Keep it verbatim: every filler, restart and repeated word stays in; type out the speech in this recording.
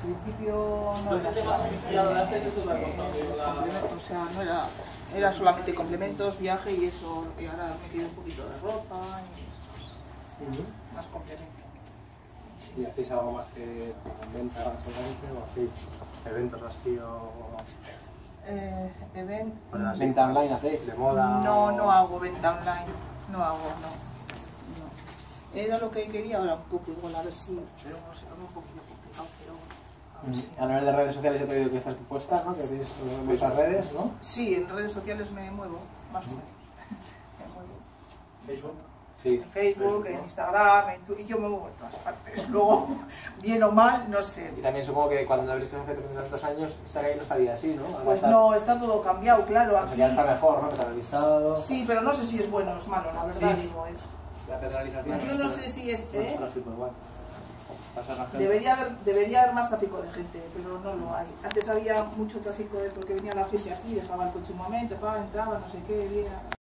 principio no era solamente complementos, o sea, no era, era solamente complementos, viaje y eso, y ahora he metido un poquito de ropa y eso, uh-huh. Más complementos. ¿Y hacéis algo más que venta solamente o hacéis eventos así o...? Eh, event... Bueno, ¿venta online hacéis? ¿De moda? No, no hago venta online, no hago, no. no. Era lo que quería ahora un poco, igual a ver si, pero no sé, es un poquito complicado, pero... A, ver si... a nivel de redes sociales ya te digo que estás puesta, ¿no? Que tienes vuestras redes, ¿no? Sí, en redes sociales me muevo, más o menos. Me muevo. ¿Facebook? Sí. En Facebook, en Instagram, en Twitter, y yo me muevo en todas partes. Luego, bien o mal, no sé. Y también supongo que cuando abriste hace tantos años, esta calle no estaría así, ¿no? Pues está... no, está todo cambiado, claro. Aquí... ya está mejor, ¿no? Penalizado. Sí, pero no sé si es bueno o es malo, la verdad, sí. Digo, ¿eh? La penalización. Yo no sé si es... ¿eh? Tráfico igual. Debería haber, debería haber más tráfico de gente, pero no lo hay. Antes había mucho tráfico de porque venía la gente aquí, dejaba el coche un momento, pa, entraba, no sé qué, bien.